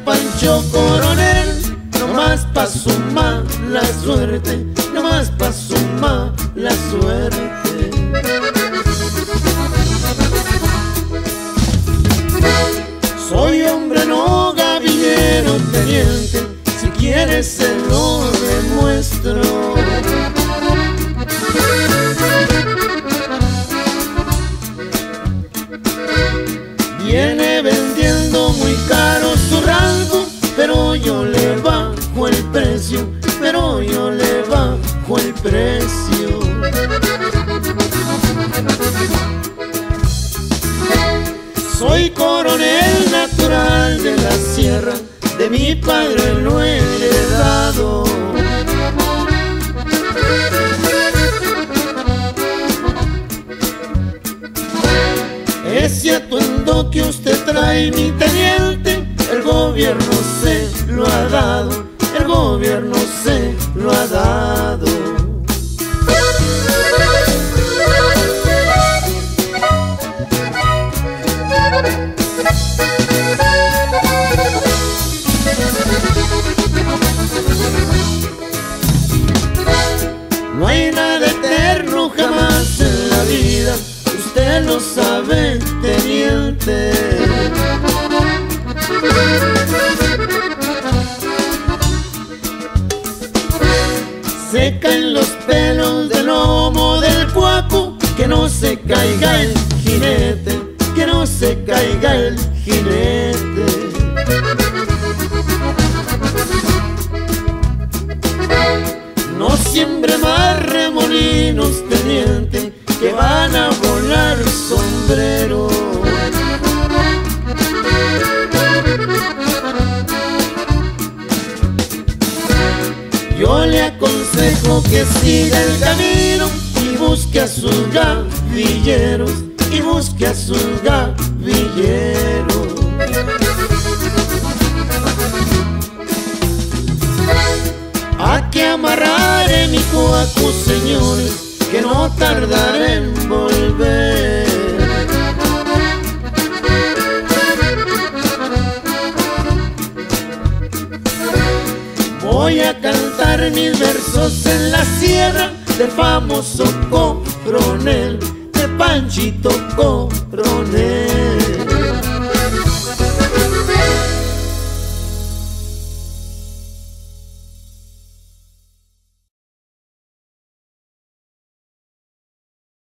Pancho Coronel, nomás pa' su mala suerte, nomás pa' su mala suerte. Soy hombre no gavillero teniente, si quieres se lo demuestro. Viene vendiendo muy caro su rango, pero yo le bajo el precio, pero yo le bajo el precio. Soy coronel natural de la sierra, de mi padre lo he heredado. Ese atuendo que usted trae, mi teniente, el gobierno se lo ha dado, el gobierno se lo ha dado. No hay nada eterno jamás en la vida, usted lo sabe, teniente. Se caen los pelos del lomo del cuaco, que no se caiga el jinete, que no se caiga el jinete. No siembre más remolinos, teniente, que van a volar sombrero. Yo le aconsejo que siga el camino y busque a sus gavilleros, y busque a sus gavilleros. A que amarraré mi cuaco, señores, que no tardaré en volver. Voy a cantar mis versos en la sierra del famoso coronel, de Panchito Coronel.